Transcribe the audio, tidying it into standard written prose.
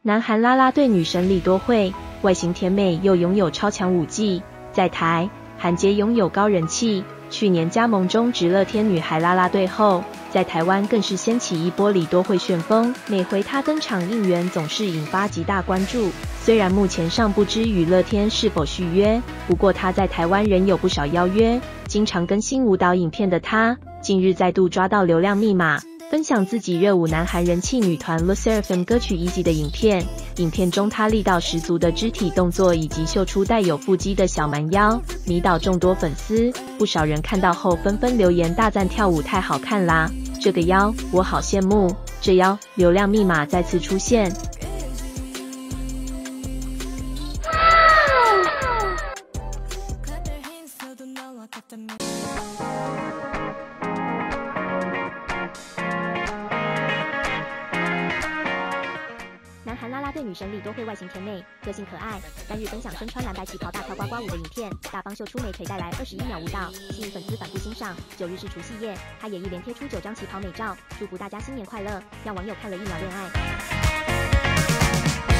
南韩啦啦队女神李多惠，外形甜美又拥有超强舞技，在台、韩皆拥有高人气。去年加盟中职乐天女孩啦啦队后，在台湾更是掀起一波李多惠旋风。每回她登场应援，总是引发极大关注。虽然目前尚不知与乐天是否续约，不过她在台湾仍有不少邀约。经常更新舞蹈影片的她，近日再度抓到流量密码。分享自己热舞南韩人气女团 LE SSERAFIM 歌曲《Easy》的影片。影片中她力道十足的肢体动作以及秀出带有腹肌的小蛮腰，迷倒众多粉丝。不少人看到后纷纷留言大赞跳舞太好看啦，这个腰我好羡慕。这腰流量密码再次出现。南韩啦啦队女神李多惠外形甜美，个性可爱，单日分享身穿蓝白旗袍大跳呱呱舞的影片，大方秀出美腿带来21秒舞蹈，吸引粉丝反复欣赏。9日是除夕夜，她也一连贴出9张旗袍美照，祝福大家新年快乐，让网友看了一秒恋爱。